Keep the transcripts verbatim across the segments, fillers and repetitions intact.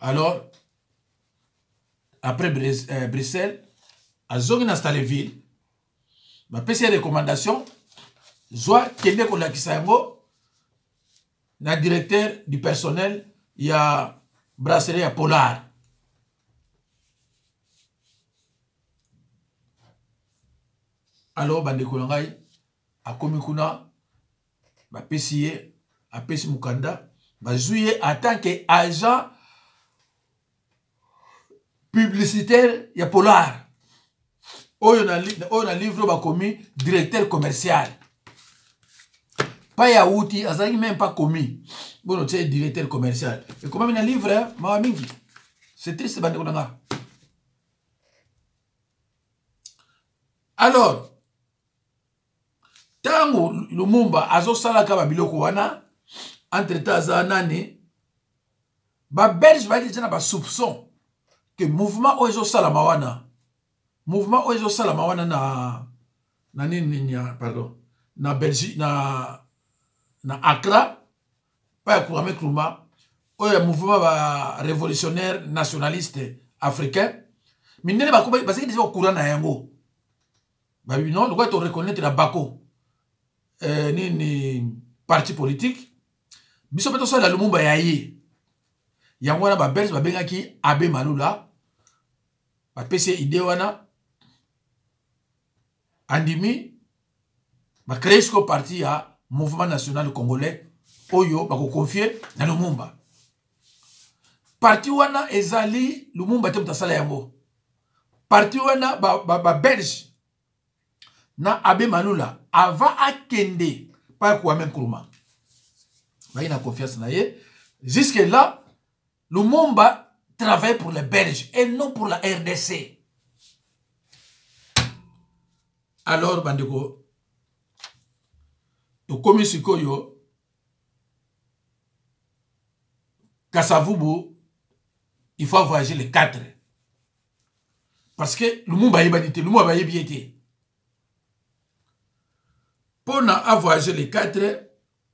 Alors, après Brus euh, Bruxelles, à Zongi installé ville, ma P C recommandation, Zoa Kende Kolakisango, na directeur du personnel, il y a brasserie à Polar. Alors, bande Kolongai, à Komikuna, ma P C à P C Mukanda, ma joué en tant qu'agent publicitaire, il y a Polar. Oh, il y a un livre qui commis directeur commercial. Pas Yaouti, ça n'est même pas commis. Bon, tu es directeur commercial. Et comment il y a un livre, ma mingi. C'est triste, bande Kolonga. Alors, tango Lumumba azo sala ka biloko wana entre temps za nani ba belge ba dit na ba soupçon que mouvement ozo sala mawana mouvement ozo sala mawana na na nini pardon na Belgique na na Accra pas pour avec Luma oyo mouvement ba révolutionnaire nationaliste africain minene ba ko ba c'est au courant na yango ba non le quoi to reconnaître la Bako Euh, ni, ni parti politique biso peto ça la Lumumba yaye yango wana ba belge ba bengaki Abbé Maloula ba pese idée wana andimi ba créer ce parti ya mouvement national congolais oyo ba ko confier na Lumumba parti wana ezali Lumumba te mutasala yango parti wana ba, ba, ba belge na Abbé Maloula avant akende par Kwame Nkrumah ba ina confiance na ye jusque là Lumumba travaille pour les Belges et non pour la R D C. Alors bandeko to komi sikoyo Kasavubu il faut voyager les quatre parce que Lumumba yebanité Lumumba yebiété pour na voyager les quatre,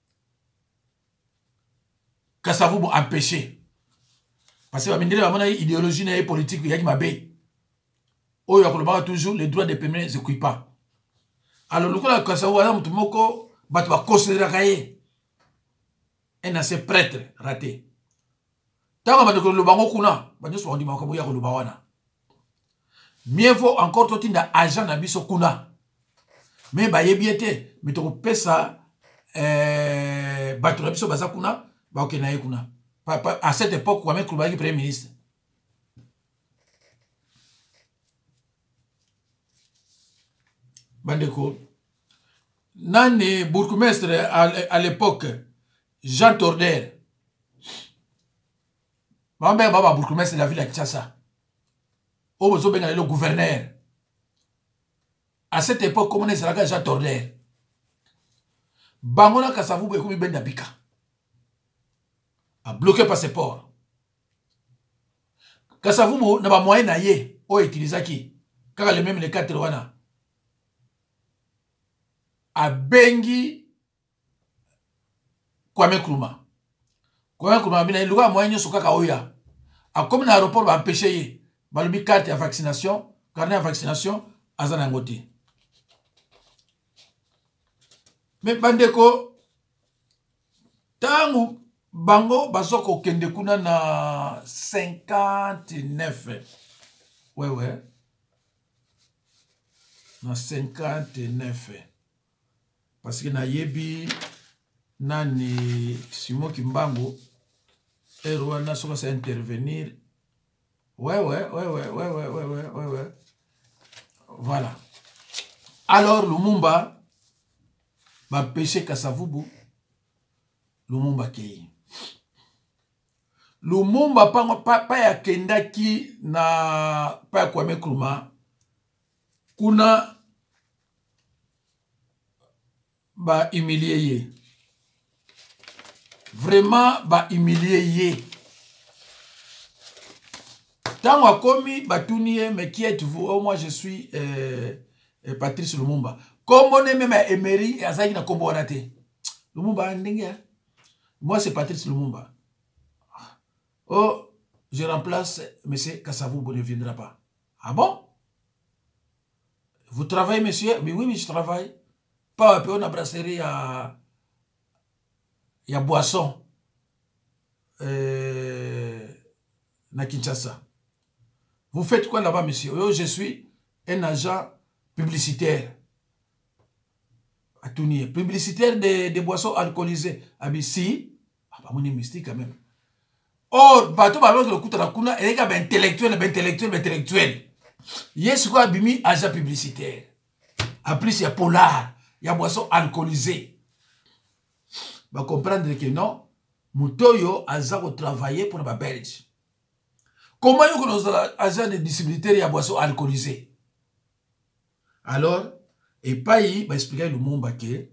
Kasavubu empêché. Parce que la idéologie et politique, il y a qui m'a bé. Oh, il y a toujours les droits des permis ne s'occupent pas. Alors, le cas de Kasavubu, il y a considérer un ancien prêtre raté. Tant que le bango kuna, il y a le bawana. Mieux vaut encore tout un agent d'abisso kuna. Mais bah yebiete mais to pesa euh batula biso baza kuna ba okena ye kuna à cette époque Kwame Nkrumah premier ministre bandeko nani bourgmestre à l'époque Jean Torder bamba baba bourgmestre de la ville de Kinshasa o bozo benga le gouverneur. À cette époque, comment est-ce que Jean Torder Bangona Kasavubu et Koumi Bendabika a bloqué passeport. Kasavubu n'a pas moyen d'aller au utilisaki car les mêmes les quatre wana a bengi Kwame Nkrumah. Kwame Nkrumah bina il a moyen de se kaka oya. A comme l'aéroport va empêcher balubi carte de vaccination, carnet de vaccination azanangote. Mais bandeko tangu bango bazoko kende kuna na cinquante-neuf. Ouais ouais. Na cinquante-neuf. Parce que na yebi nani Simon Kimbangu Erwana soka sa intervenir. Ouais ouais ouais ouais ouais ouais ouais ouais ouais ouais. Voilà. Alors Lumumba ba péché Kasavubu Lumumba kei Lumumba pa pa, pa ya kendaki na pa Kwame Nkrumah kuna ba humilier ye vraiment ba humilier ye tant a commis batuni mais qui êtes-vous? Oh moi je suis euh, Patrice Lumumba. Comme on est même à Emery et à Zagina Komboanate. Lumumba, moi c'est Patrice Lumumba. Oh, je remplace M. Kassavou, ne viendra pas. Ah bon? Vous travaillez, monsieur? Mais oui, mais je travaille. Pas un peu, on a brasserie à... Il y a boisson. Euh... Na Kinshasa. Vous faites quoi là-bas, monsieur? Oh, je suis un agent publicitaire. À Tounier. Publicitaire des de boissons alcoolisées. Ah, mais si. Ah, bah, mon mystique quand même. Or, bateau, bah, le coup de la kuna, il y a un intellectuel, un intellectuel, un intellectuel. Yes, quoi, bimi, agent publicitaire. En plus, il y a polar, il y a boisson alcoolisée. Va comprendre que non, Moutoyo a travaillé pour les Belges. Comment est-ce que nos agents de distributeurs y a boisson alcoolisée? Alors, et pas y, va expliquer le monde que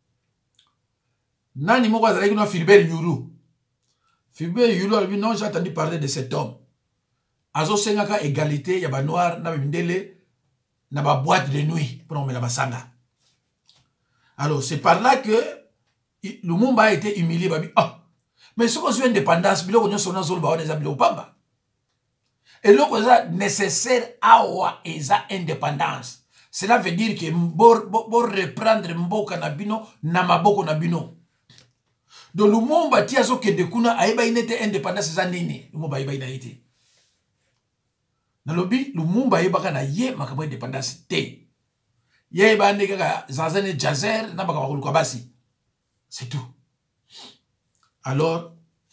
Nani Moko a dit que Philbert Yuru. Philbert Yuru a dit non, j'ai entendu parler de cet homme. Azo Sengaka égalité, il y a des noirs, il y a na ba boîte de nuit pour on la basanga. Alors c'est par là que Lumumba a été humilié. Oh, mais ce qu'on suit indépendance, bilo qu'on son azol ba on les abilo pamba. Et là qu'on a nécessaire awa eza indépendance. Cela veut dire que bor bor reprendre mboka na bino na maboko na bino. Donc Lumumba tia so ke de kuna aiba inete indépendance za nini. Lumumba aiba inaite. Na lobi Lumumba yebaka na ye makambo indépendance te. Ye ba ndeka zanzane jazer na baka bakuluka basi. C'est tout. Alors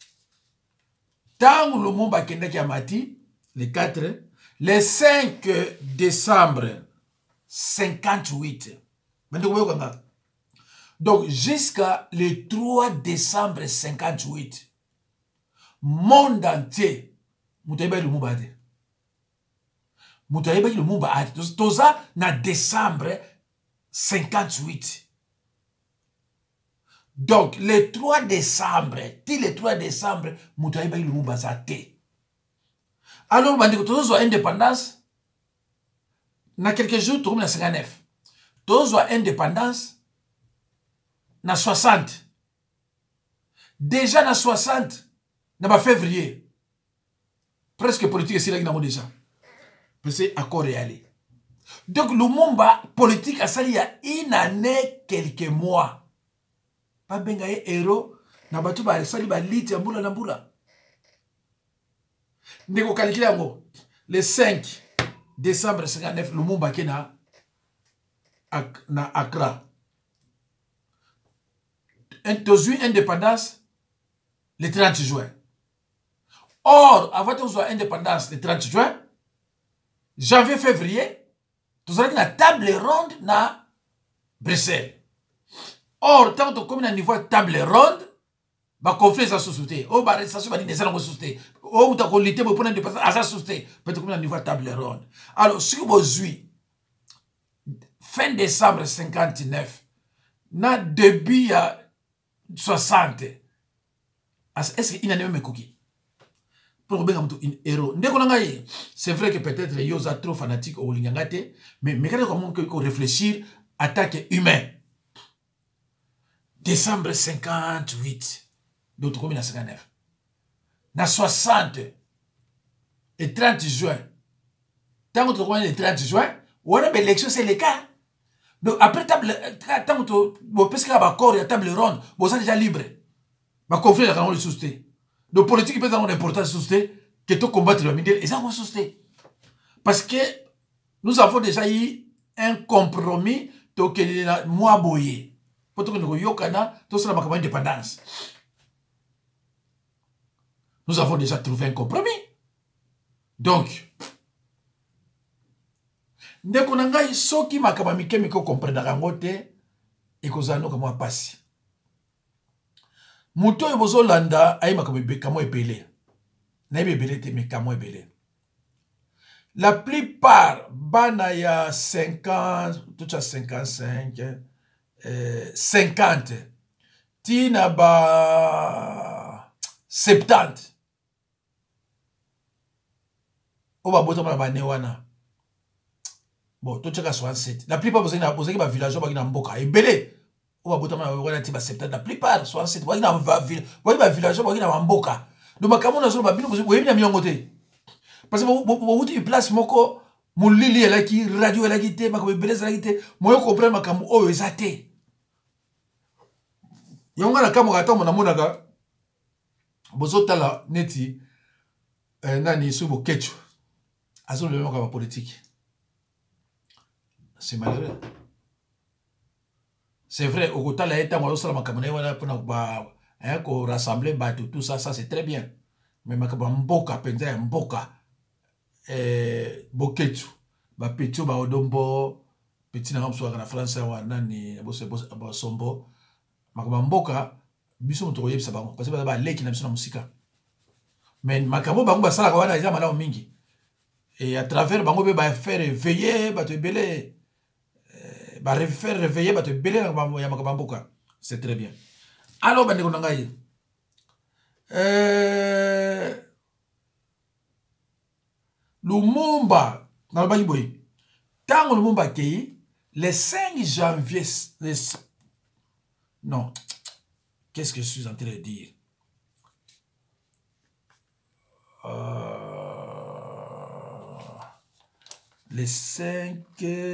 tant Lumumba kenda ki amati le quatre, le cinq décembre cinquante-huit. Donc jusqu'à le trois décembre cinquante-huit, monde entier Moutaiba Lumumba te. Moutaiba Lumumba a toza na décembre cinquante-huit. Donc le trois décembre, ti le trois décembre, Moutaiba Lumumba za te. Alors bandiko tozo indépendance na quelques jours tourne na cinquante-neuf. Tozo indépendance na soixante. Déjà na soixante na ba février. Presque politique ici là qui n'a déjà. Parce que accord réel. Donc Lumumba politique a sali ya une année quelques mois. Pas bengaye héros na batu ba sali ba lit ya mbula na mbula. Ndeko calculer yango le cinq décembre cinquante-neuf Lumumba kena ak, na Accra. Tozui indépendance le trente juin. Or, avant de soit indépendance le trente juin, janvier, février, nous avons une table ronde na Bruxelles. Or, tant que comme un niveau table ronde, ba conflit sa société. Oh, ba ça va dire ça société. Oh, ta qualité pour prendre indépendance à sa société. Peut-être comme un niveau table ronde. Alors, si vous avez fin décembre cinquante-neuf, na début à soixante, est-ce qu'il y a même cookie? Pour bien un héros. C'est vrai que peut-être les gens sont trop fanatiques au Lingangate, mais mais quand on peut réfléchir, attaque humain. Décembre cinquante-huit, d'autres communes à cinquante-neuf. Na soixante et trente juin. Tant que on est le trente juin, on a l'élection, c'est le cas. Donc après table, tant que on peut se faire accord, il y a table ronde, vous êtes déjà libre. Ma conflit est dans le sousté. Donc politique peut avoir une importance sousté que tout combattre le milieu et ça on sousté. Parce que nous avons déjà eu un compromis donc moi boyé. Pour que nous yokana, tout ça ma indépendance. Nous avons déjà trouvé un compromis. Donc ndeko nangai soki makaba mikemi ko comprendre rangote et kozano comme moi passe. Muto yobozo landa ay makaba bekamo epele. Na ebele te mekamo ebele. La plupart bana ya cinquante, tout à cinquante-cinq, euh, cinquante, tina ba soixante. Oba botama ba newana. Bon, tout ça soixante-sept. La plupart vous avez posé ba villageois ba na mboka ebele. Oba botama wana ti ba soixante. La plupart soixante-sept. Wa na ba villageois ba na mboka. donc makambo na zolo babino boyebi na milongo te parce que vous avez une place moko mulili elaki radio elaki te makambo ebele elaki te moyo comprendre makambo oyo eza te yango na kambo ata mona monaka bozotala neti eh, nani subo kecho azo le makambo politique c'est malheureux c'est vrai au kotala eta mo sala makambo na wana pona ba hein ko rassembler ba tout ça ça c'est très bien mais makambo mboka penza mboka eh boketu ba petio ba odombo petit na mso na France wa nani bose bo sombo makaba mboka biso mutoko yebisa bango parce que ba leki na biso na musika mais makabo bango ba sala ka wana eza malamu mingi et à travers bango be ba faire réveiller ba te belé ba faire réveiller ba te belé na ya makaba mboka c'est très bien alors ba ndeko ngai euh Lumumba, dans le Bayiboy, tant Lumumba qui le cinq janvier, les... non, qu'est-ce que je suis en train de dire? Euh... Le cinq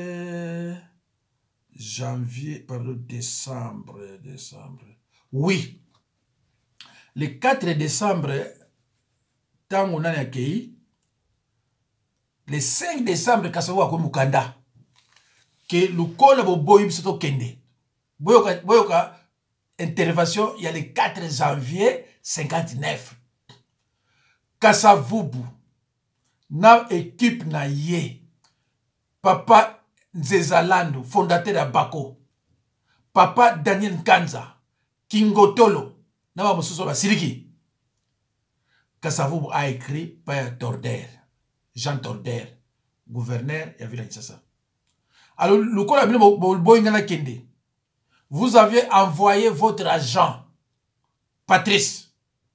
janvier, pardon, décembre, décembre. Oui, le quatre décembre, tant on a accueilli. Le cinq décembre, Kassavo a Mukanda. Que le col de Boyim Soto Kende. Boyoka, intervention, il y a le quatre janvier cinquante-neuf. Kassavoubou, na équipe na ye. Papa Nzezalando, fondateur de Bako. Papa Daniel Kanza, Kingotolo, na Mosuso Basiliki. Kassavoubou a écrit par Torder. Jean Torder, gouverneur, et Villa Kinshasa. Alors, le col a Kende. Vous avez envoyé votre agent, Patrice,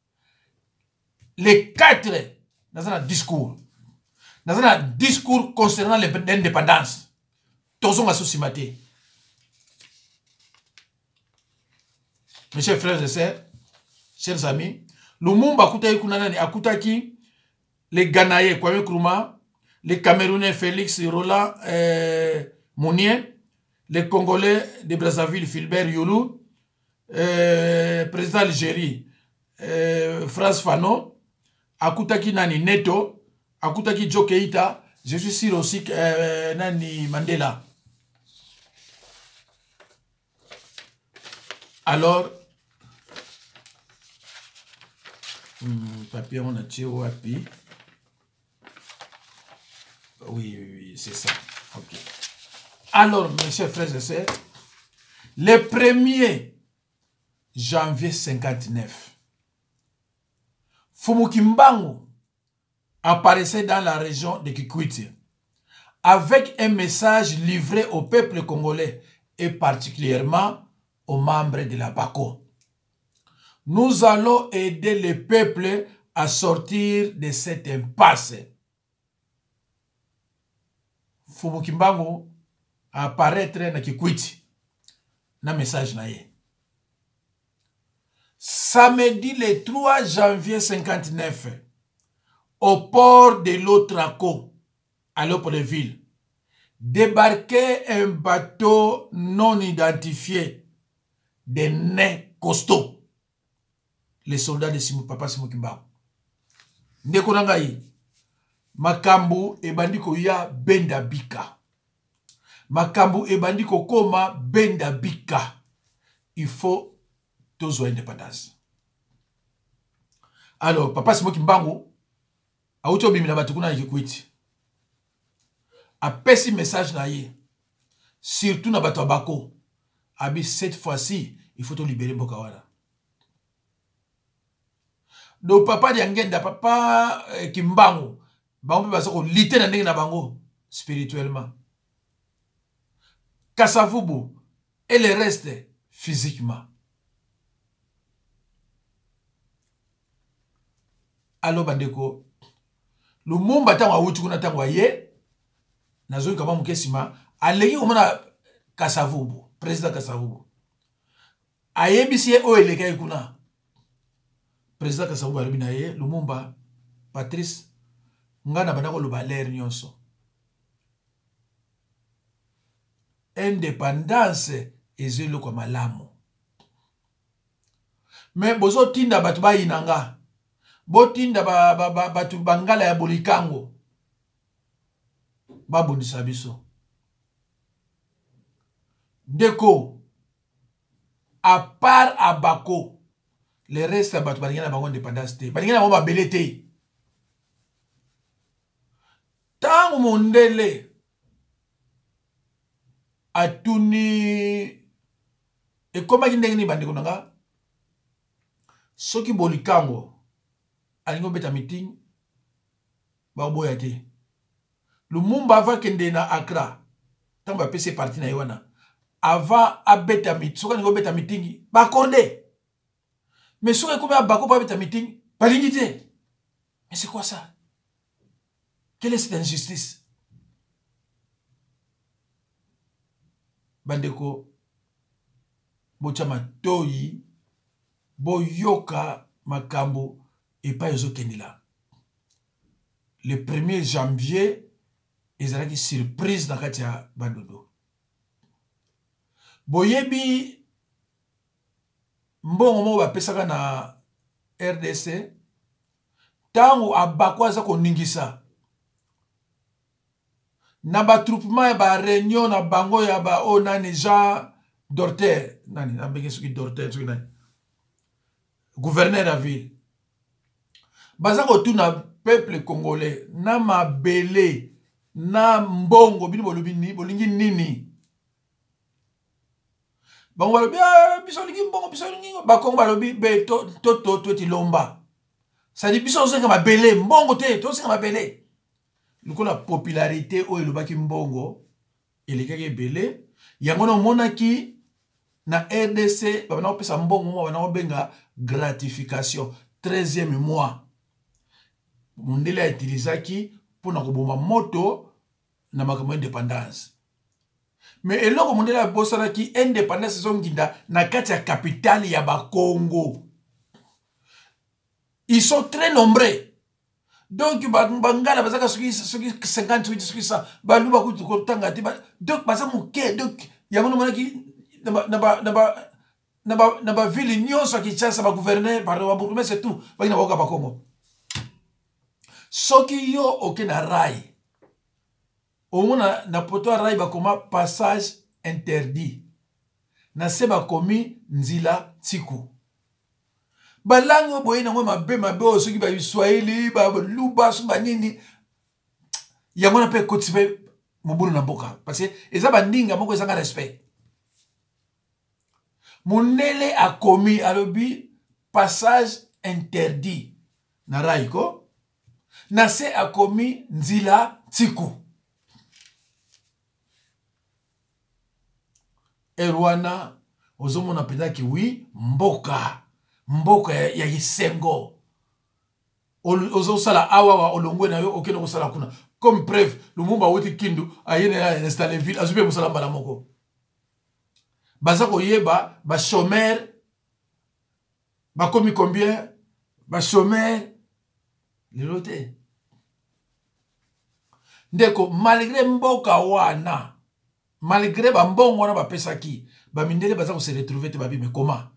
les quatre, dans un discours, dans un discours concernant l'indépendance. Tozon Assousimate. Mes chers frères et sœurs, chers amis, Lumumba Akutaki Kunanani Akutaki. Les Ghanais, Kwame Nkrumah, les Camerounais, Félix Roland euh, Mounier, les Congolais de Brazzaville, Philbert Youlou, euh, président Algérie, euh, France Fanon, Akutaki Nani Neto, Akutaki Joe Keita, je suis sûr aussi que euh, Nani Mandela. Alors, hum, papier, on a tiré au happy. Oui, oui, oui, c'est ça. Ok. Alors, mes chers frères et sœurs, le premier janvier cinquante-neuf, Fumukimbangu apparaissait dans la région de Kikwiti avec un message livré au peuple congolais et particulièrement aux membres de la Bako. Nous allons aider le peuple à sortir de cette impasse. Fumukimbangu apparaître na Kikwiti na message na ye. Samedi le trois janvier cinquante-neuf, au port de l'Otraco, à Léopoldville, débarquait un bateau non identifié de nez costauds. Les soldats de Simu, Papa Fumukimbangu. Ndeko nangai, makambu ebandiko ya benda bika. Makambu ebandiko koma benda bika. Il faut toujours indépendance. Alors, Papa Fumukimbangu a auto bimina batukuna na Kikwiti. A pesi message na ye. Surtout na bato Bako. Abi cette fois-ci, il faut te libérer Bokawana. Donc papa Diangenda, papa eh, Kimbangu, bango pe basako lité na ndenge na bango spirituellement. Kasavubu et le reste physiquement. Allo bandeko, Lumumba tango awuti kuna tango aye, nazoyi kama mukesima, aleki komona Kasavubu, président Kasavubu. Ayebisi ye o eleka kuna. président Kasavubu alobi na ye Lumumba Patrice ngana bana ko loba l'air nyonso indépendance ezelo kwa malamu mais bozo tinda batu ba inanga bo tinda ba, ba, ba batu bangala ya bolikango babundisa biso ndeko à part Abako le reste batu balingana bango indépendance te balingana bango babele te tango mondele atuni ekomaki ndenge ni bandeko nanga soki bolikango alingo beta meeting baboya te Lumumba ava kende na Accra tango bapese parti na yewana avant abeta meeting soki alingo beta meeting bakorde mais soki ekomi Abako pa beta meeting balingi te mais c'est quoi ça? Quelle est cette injustice? Bandeko bochama toyi boyoka makambo et pas yozo kendila. Le premier janvier ezalaki surprise na kati ya bandodo. Boyebi mbongo mo bapesaka na R D C tango Abako aza koningisa na ba troupement ya ba réunion na bango ya ba o nani Jean Dorter nani ambenge soki Dorter soki nani gouverneur la ville baza kotuna peuple congolais na mabele na mbongo bini bolobi ni bolingi nini bango balobi biso lingi mbongo biso lingi ba kongo balobi be to to to to ti lomba ça dit biso zenga mabele mbongo te to zenga mabele la popularité o elobaki mbongo elekaki ebele yango na monaki na R D C babana kopesa mbongo mo bana kobenga gratification treizième mois mondele a utilisaki pona koboma moto na makambo indépendance mais eloko mondele a bosanaki indépendance zonginda na kati ya capitale ya ba Congo ils sont très nombreux. Donc bangala bazaka soki soki cinquante soki cent baluba ku kotanga ti donc baza muke donc yango no monaki na ba na ba na ba na ba ville nyonso ki tshasa ba gouverneur par ba bourgmestre c'est tout ba ina boka ba Congo soki yo okena rai omona na poto rai ba koma passage interdit na se ba komi nzila tiku balango boye na ngoma mabe mabe o soki ba Swahili ba luba so ba nini yango na pe kotibe mobulu na mboka parce que eza bandinga moko ezanga respect monele a commis alobi passage interdit na raiko na se a commis nzila tiku erwana ozomona peda ki wi mboka mboka ya Isengo ozo sala awa olongwe na yo okeno ko sala kuna comme preuve Lumumba woti kindu ayene ya installer ville azube musala mbala moko baza ko yeba ba chômeur ba komi combien ba chômeur le loté ndeko malgré mboka wana malgré ba mbongo wana ba pesaki ba mindele baza ko se retrouver te ba bi mais comment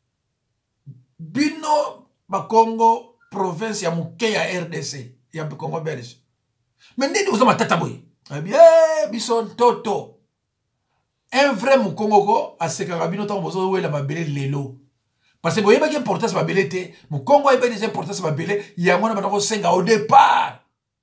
bino bakongo province ya muke ya R D C ya Congo belge mais nini uza matata boy bien bison toto un vrai mukongo ko asekaka bino tango bozo wela mabele lelo parce que boye ba ki importance mabele te mukongo ebe des importance mabele yango na banako senga au départ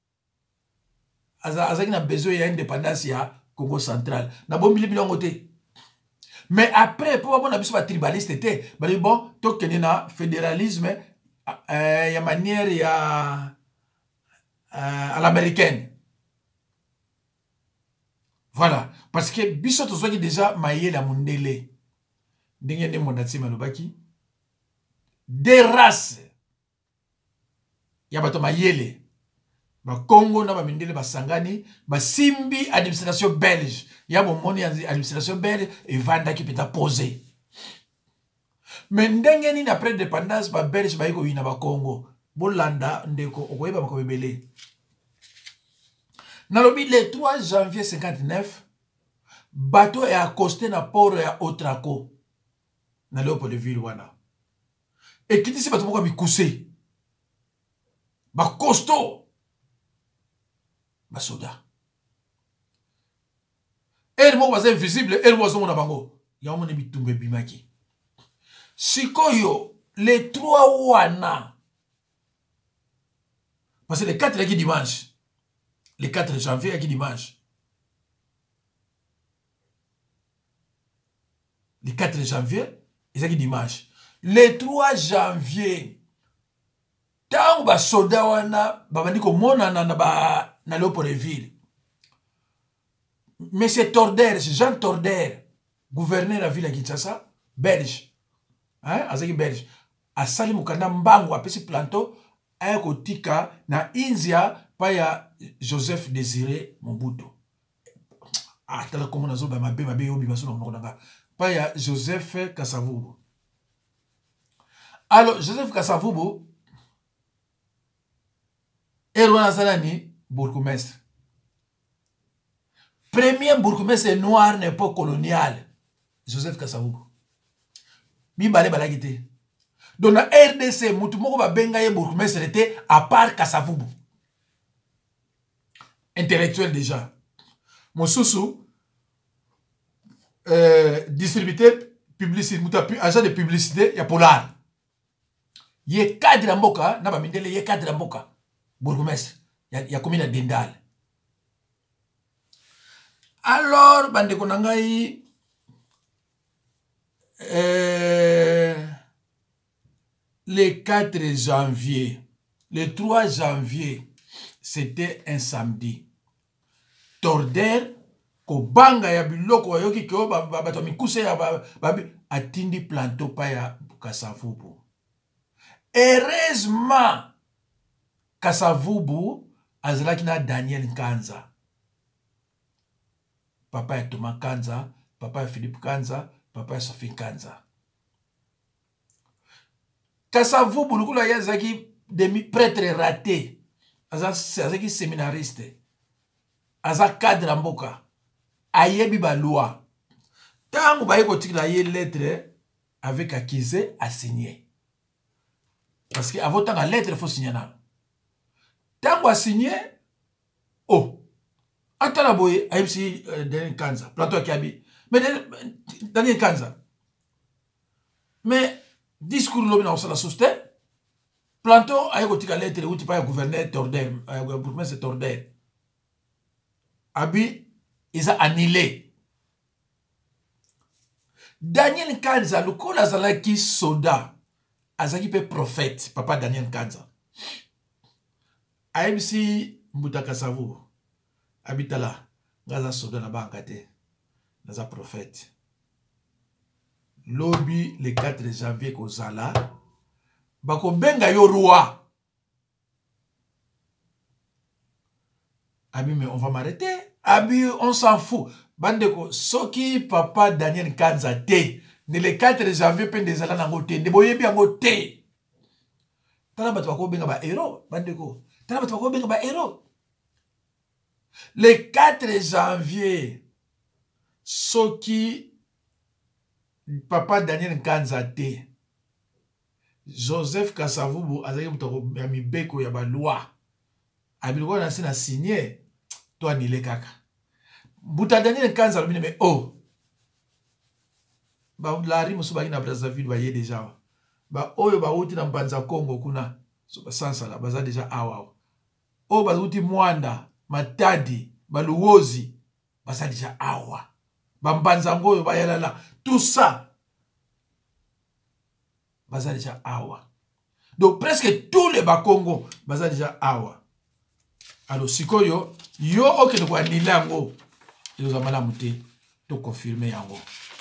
aza azaki na besoin ya indépendance ya Congo central na bombili bilongo te. Mais après, pour avoir un tribaliste, c'était bon, tout qu'il y a fédéralisme, il y a manière y a à l'américaine. Voilà, parce que biso to soki déjà maye la mondele. Ndenge ne mondatsi malobaki. Des races. Ya bato mayele. Ba Congo na ba mindele ba sangani, ba simbi administration belge. Ya bon moni administration belge et vanda qui peut ta poser. Mais ndenge nini après dépendance ba Belge ba yiko yina ba Congo bolanda ndeko okoyeba makobebele. Nalobi le trois janvier cinquante-neuf bateau est accosté na port ya Otraco na Léopoldville wana. Et qui dit c'est bateau moko bikuse. Ba costaud. Ba soda. Elle moko baza invisible, elle moko zo na bango. Ya mo ne bitumbe bimaki. Sikoyo les trois wana. Parce que le quatre est qui dimanche. Le quatre janvier est qui dimanche. Le quatre janvier, c'est qui dimanche. Le trois janvier, tant ba soda wana babandi ko mona na ba na Léopoldville. Monsieur Torder, Jean Torder, gouverneur de la ville de Kinshasa, belge. Hein, azaki belge. Asali mukanda mbango apesi planto ayako tika na India pa ya Joseph Désiré Mobutu. Ah, tala komo nazo ba mabe mabe yobi baso na ngonga. Pa ya Joseph Kasavubu. Alors Joseph Kasavubu Erwana Salani bourgmestre. Premier bourgmestre noir n'époque coloniale. Joseph Kasavubu. Bibale balagité. Donc la R D C, mutu moko ba benga ye bourgmestre était à part Kasavubu. Intellectuel déjà. Mosusu euh, distributeur publicité, agent de publicité ya Polar. Ye cadre mboka na ba mindele ye cadre mboka. Bourgmestre ya, ya commune Dendal. Alors bande konangai euh, le quatre janvier, le trois janvier, c'était un samedi. Torder ko banga ya biloko yoki ko bato mikuse ya babi atindi planto pa ya Kasavubu. Heureusement Kasavubu azalaki na Daniel Nkanza. Papa ya Thomas Kanza, papa ya Philippe Kanza, papa ya Sophie Kanza. Kasavubu lukula ya zaki demi prêtre raté. Azaki séminariste. Aza cadre mboka. Ayebi ba loi. Tango ba yeko tikla ye lettre avec accusé à signer. Parce que avant tant la lettre il faut signer na. Tango a signé oh atala boye ayebisi uh, Daniel Kanza plateau akiabi. Mais Daniel Kanza. Mais discours lobi na osala soste. Plateau ayeko tikla lettre uti pa gouverneur Torder, euh, bourgmestre Torder. Abi ils ont annulé. Daniel Kanza, le col azalaki soda, azaki pe prophète, papa Daniel Kanza. Aimsi Mbuta Kasavubu, habitala, gaza soda na bankate, naza prophète. Lobby le quatre janvier kozala, bako benga yo roi. Abi, mais on va m'arrêter. Abi, on s'en fout. Bandeko, soki papa Daniel Kanza te. Ne le quatre janvier pen des alans nango te. Ne boye bi ango te. Tala batu wako benga ba héros. Bandeko. Tala batu wako benga ba héros. Le quatre janvier, soki papa Daniel Kanza te. Joseph Kasavubu azaki mutako ya mibeko ya ba loi. Abi loko na sina signé. Toi ni le kaka. Buta Daniel Kanza lobine mais oh. Ba lari musuba ina Brazzaville ba ye déjà. Ba oyo ba uti na mbanza Congo kuna. So ba sansa la baza déjà awa. O ba uti Mwanda, Matadi, ba Luozi, baza déjà awa. Ba mbanza ngoyo ba yalala. Tout ça baza déjà awa. Donc presque tous les Bakongo baza déjà awa. Alors sikoyo yo okende kwa nilango yo zamala muté to confirmer yango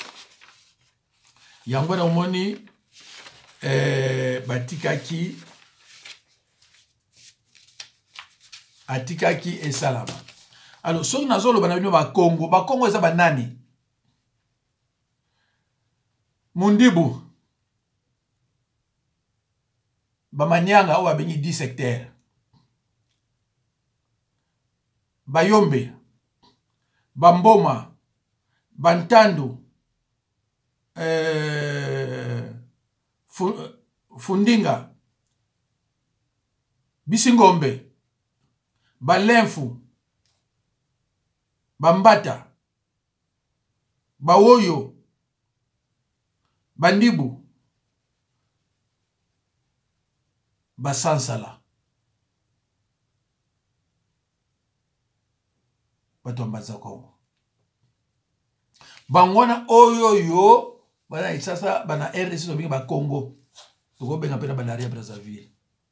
yango na omoni eh batikaki atikaki esalama. Alors so nazolo bana bino ba Congo ba Congo eza banani Mundibu bamanyanga oyo babengi dix secteurs. Bayombe, Bamboma, Bantandu, euh, Fundinga, Bisingombe, Balenfu, Bambata, Bawoyo, Bandibu, Basansala. Bato mbaza Kongo. Bangwana oyo yo bana isasa bana R D C so binga ba Congo. Toko benga pena banaria Brazzaville.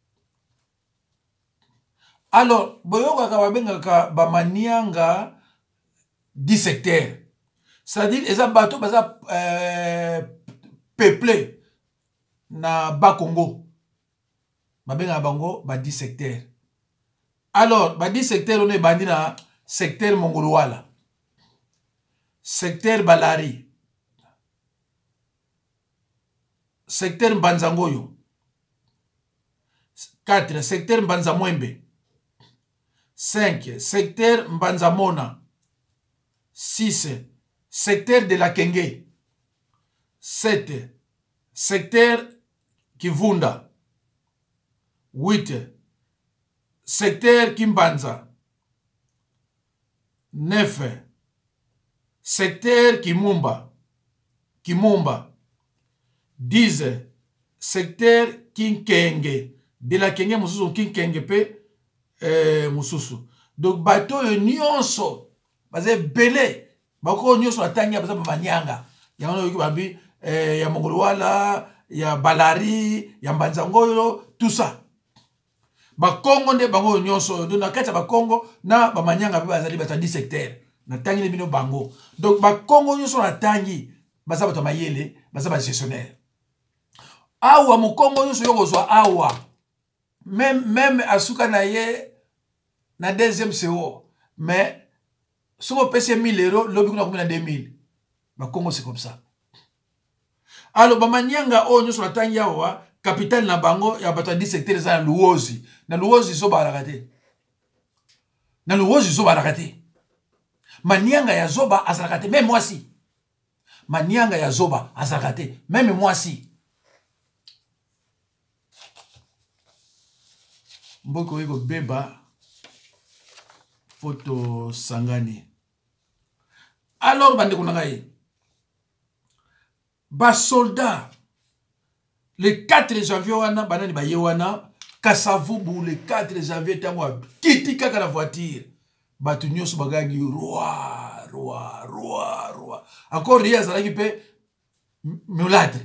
Alors, boyoka ka babenga ka bamanianga dix secteurs. C'est-à-dire eza bato baza euh, peuplé na ba Congo. Babenga bango ba dix secteurs. Alors, ba dix secteurs on est bandi na secteur Mongolwala, secteur Balari, secteur Mbanzangoyo, quatre secteur Mbanzamwembe, cinq secteur Mbanzamona, six secteur de la Kenge, sept secteur Kivunda, huit secteur Kimbanza, neuf secteur Kimumba, Kimumba, dix secteur Kinkenge, de la Kenge mususu Kinkenge pe euh, mususu. Donc bateau e nyonso baze belé bako nyonso atanga baza banyanga ya ono babi euh, ya Mongolwala, ya Balari, ya Mbanzangoyo, tout ça. Bakongo nde bango nyonso do na kati ba Kongo na ba manyanga pe bazali bata dix secteurs na tangi bino bango. Donc ba Kongo nyonso na tangi baza bata mayele baza ba gestionnaire. Awa mu Kongo nyonso yoko zwa awa même même asuka na ye na deuxième C O mais soko pese mille euros lobi kuna kumina deux mille. Ba Kongo c'est comme ça. Alors ba manyanga o nyonso na tangi awa capital na bango ya bato dix secteurs za Luozi. Na Luozi so barakate. Na Luozi so barakate. Manianga ya zoba azarakate. Même moi si. Manianga ya zoba azarakate. Même moi si. Mboko yego beba. Photo sangani. Alors bande kunangaye. Ba soldat. Le quatre janvier, wana banani ba yewana Kasavubu le quatre janvier tango kiti kaka la voiture. Batu nyonso bagangi roi roi roi roi. Encore rien ça qui peut mulâtre.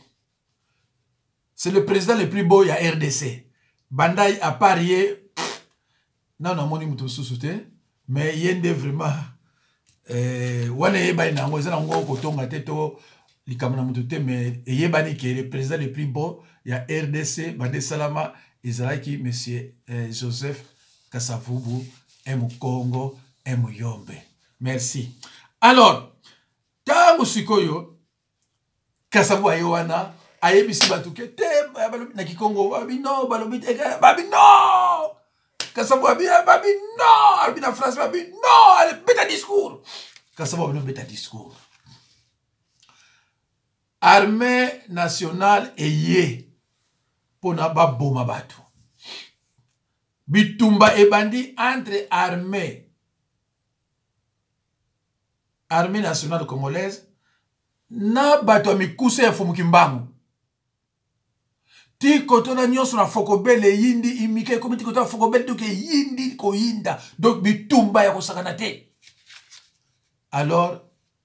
C'est le président le plus beau ya R D C. Bandai a parié non non moni mutu susute mais yende vraiment euh wana yeba ina ngo ezana ngo kotonga teto likamana mutote mais yebani que le président le plus beau il y a R D C Bande Salama Israël monsieur euh, Joseph Kasavubu M Congo M Yombe. Merci. Alors tango sikoyo Kasavu ayewana ayebisi batu ke te na Kikongo babi no balobi ega babi no Kasavu babi babi no babi na France babi no ale beta discours Kasavu no beta discours. Armée nationale eye pona ba boma batu. Bitumba ebandi entre armée armée nationale congolaise na bato mikuse ya Fumukimbangu. Ti kotona nyonso na Fokobele yindi imike komiti kotona Fokobele doke yindi ko yinda donc bitumba ya kosakana te. Alors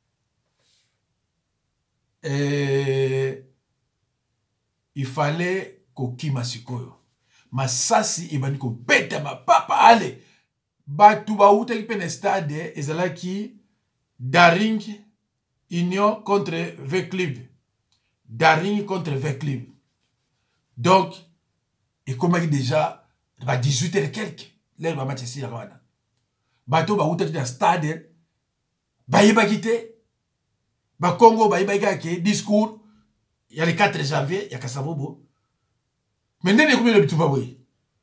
Euh, il fallait kokima sikoyo masasi ebani ko beta ma papa ale batu ba uta ki pene stade ezalaki Daring Union contre V-Club Daring contre V-Club donc et comme déjà ba dix-huit heures quelques l'air ba match ici la wana batu ba uta ki stade ba yeba kite ba Congo ba iba ke discours il y a le quatre janvier il y a Kasavubu Mais ndenge combien de bitumba boy.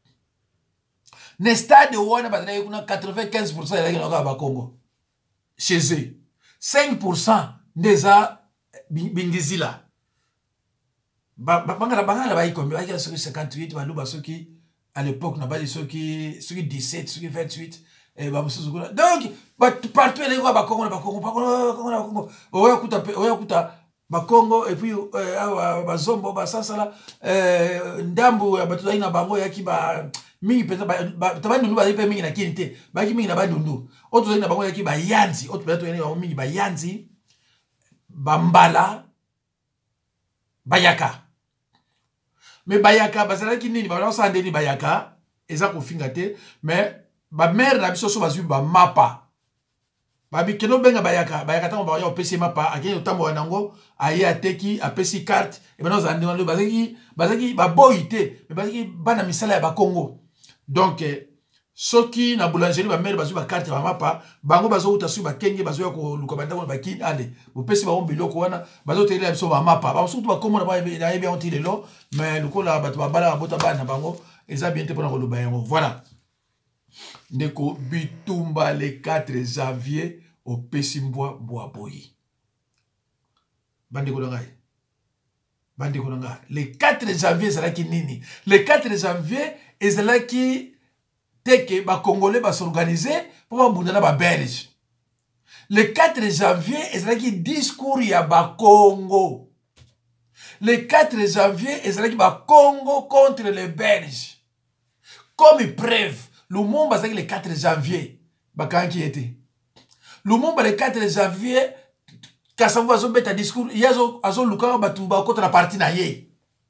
Ne stade wana bazali kuna quatre-vingt-quinze pour cent ya la ba Congo. Chez eux. cinq pour cent ndeza bingizila. Ba bangala bangala ba ikombi ba soki cinquante-huit ba luba soki à l'époque n'a pas dit soki soki dix-sept soki vingt-huit et ba musuzu kuna. Donc partout les ba Congo ba Congo ba Congo ba Congo. Oya kuta oya kuta ba Congo et puis euh ba zombo ba sasala euh ndambu ya batu ina bango ya ki ba mingi pesa ba tabandi ndu ba pe mingi na kinite ba ki mingi na ba ndu oto ina bango ya ki ba yanzi oto batu ina ba mingi ba yanzi ba mbala bayaka mais bayaka bazala ki nini ba sa ndeni bayaka eza ko fingate mais ba mère na biso so bazu ba mapa babi keno benga bayaka bayaka tango ba yo pesi mapa akeni otambo wanango aye ateki apesi carte e bano zandi wana bazaki bazaki ba boyite mais bazaki bana misala ya ba Congo donc soki na boulangerie ba mère bazu ba carte ba mapa bango bazo uta su ba kenge bazo ya ko luka banda ba kin ale bo pesi ba ombi loko wana bazo tele biso ba mapa ba surtout ba komo na ba na yebi on tile lo mais lukola ba ba bala bota bana bango eza bien te pona ko luba yango voilà. Ndeko bitumba le quatre janvier au Pessimbois Boaboyi. Bande Kolongai. Bande Kolongai. Le quatre janvier, c'est là qui nini. Le quatre janvier, c'est là qui teke ba Congolais va s'organiser pour ba bundana ba Belge. Le quatre janvier, c'est là qui discours ya ba Congo. Le quatre janvier, c'est là qui ba Congo contre les Belges. Comme preuve. Lumumba c'est le quatre janvier bakan qui était Lumumba le quatre janvier Kasavu azo beta discours yazo azo lukaka batu ba contre la partie na ye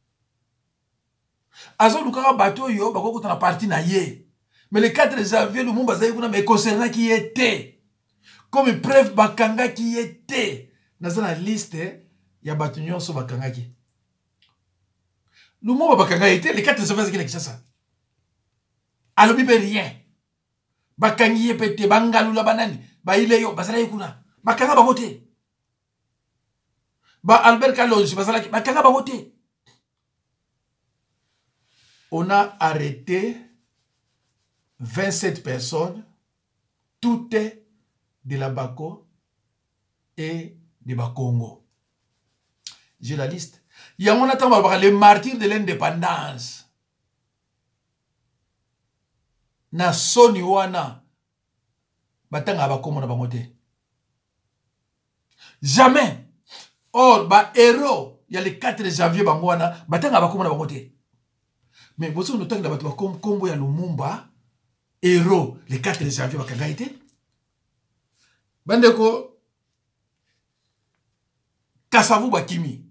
azo lukaka batu yo ba contre la partie na ye mais le quatre janvier Lumumba c'est kuna mais concernant qui était comme preuve bakanga qui était dans la liste ya batu nyonso bakanga ki Lumumba bakanga était le quatre janvier c'est qui ça alobi pe rien bakangi ye pete bangalula banani ba ile yo basala yekuna bakanga ba voter ba Albert Kalonji basala bakanga ba voter. On a arrêté vingt-sept personnes toutes de la Bako et de Bakongo. J'ai la liste. Il y a mon attend les martyrs de l'indépendance. Na soni wana batanga bakomo na bangote jamais. Or ba héros ya le quatre janvier bango wana batanga bakomo na bangote mais boso no tanga batu bakom kombo ya Lumumba héros le quatre janvier bakanga été bandeko Kasavu bakimi